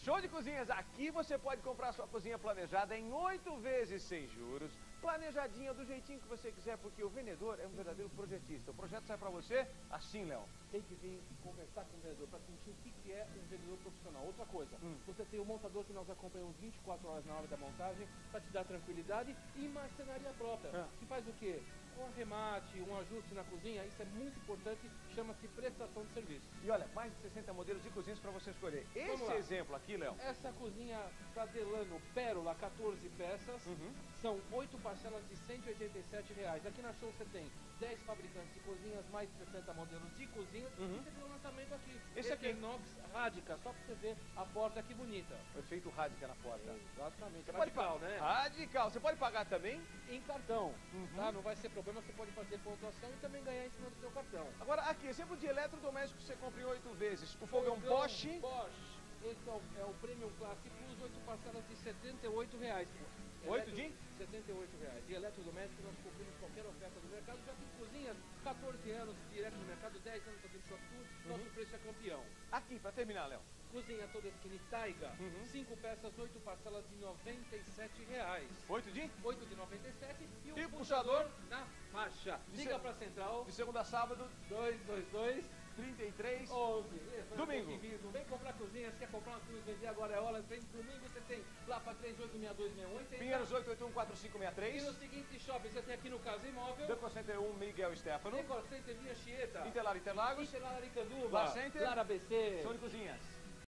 Show de Cozinhas, aqui você pode comprar sua cozinha planejada em 8 vezes sem juros, planejadinha do jeitinho que você quiser, porque o vendedor é um verdadeiro projetista. O projeto sai pra você assim, Léo. Tem que vir conversar com o vendedor para sentir o que é um vendedor profissional. Outra coisa, você tem o montador que nós acompanhamos 24 horas na hora da montagem para te dar tranquilidade e marcenaria própria, que faz o quê? Um arremate, um ajuste na cozinha, isso é muito importante, chama-se prestação de serviço. E olha, mais de 60 modelos de cozinhas para você escolher. Esse exemplo aqui, Léo. Essa cozinha da Delano Pérola, 14 peças, são 8 parcelas de R$187. Aqui na Show você tem 10 fabricantes de cozinhas, mais de 60 modelos de cozinhas, e você tem um lançamento aqui. Esse aqui. Inox Radica, só para você ver a porta que bonita. Efeito Radica na porta. Exatamente. Você Radical, né? Radical. Você pode pagar também? Em cartão, tá? Não vai ser problema, você pode fazer pontuação e também ganhar em cima do seu cartão. Agora, aqui, exemplo de eletrodoméstico que você compra em 8 vezes. O fogão Bosch. Esse é o Premium Classic Plus, 8 parcelas de R$78. 8 de? R$78. De eletrodoméstico, nós cobrimos qualquer oferta do mercado. Já tem cozinhas, 14 anos direto no mercado, 10 anos fazendo shop tour, nosso preço é campeão. Aqui, pra terminar, Léo. Cozinha toda skinny Taiga, 5 peças, 8 parcelas de R$97. 8 de? 8 de 97 e E o puxador na faixa. Liga pra central. De segunda a sábado, 222 33. 11. Domingo. Vem comprar cozinha, você quer comprar uma cozinha, vender agora é hora. Vem domingo, você tem lá para 386268. Pinheiros E 8814563. no seguinte shopping, você tem aqui no Casa Imóvel. Decor Center 1, Miguel Stefano. Decor Center Via Chieta. Interlar Interlagos. Interlar Aricanduva. Lar Center. Lar ABC. Show de Cozinhas.